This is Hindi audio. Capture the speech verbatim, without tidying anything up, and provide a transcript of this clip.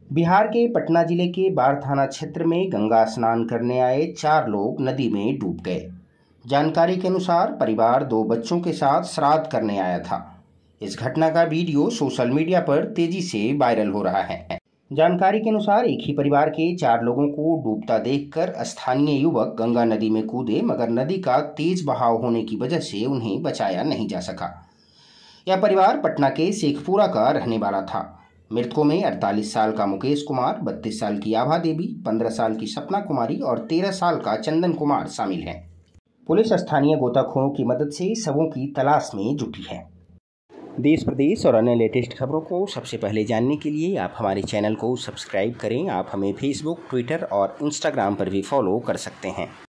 बिहार के पटना जिले के बाढ़ थाना क्षेत्र में गंगा स्नान करने आए चार लोग नदी में डूब गए। जानकारी के अनुसार परिवार दो बच्चों के साथ श्राद्ध करने आया था। इस घटना का वीडियो सोशल मीडिया पर तेजी से वायरल हो रहा है। जानकारी के अनुसार एक ही परिवार के चार लोगों को डूबता देखकर स्थानीय युवक गंगा नदी में कूदे, मगर नदी का तेज बहाव होने की वजह से उन्हें बचाया नहीं जा सका। यह परिवार पटना के शेखपुरा का रहने वाला था। मृतकों में अड़तालीस साल का मुकेश कुमार, बत्तीस साल की आभा देवी, पंद्रह साल की सपना कुमारी और तेरह साल का चंदन कुमार शामिल हैं। पुलिस स्थानीय गोताखोरों की मदद से शवों की तलाश में जुटी है। देश प्रदेश और अन्य लेटेस्ट खबरों को सबसे पहले जानने के लिए आप हमारे चैनल को सब्सक्राइब करें। आप हमें फेसबुक, ट्विटर और इंस्टाग्राम पर भी फॉलो कर सकते हैं।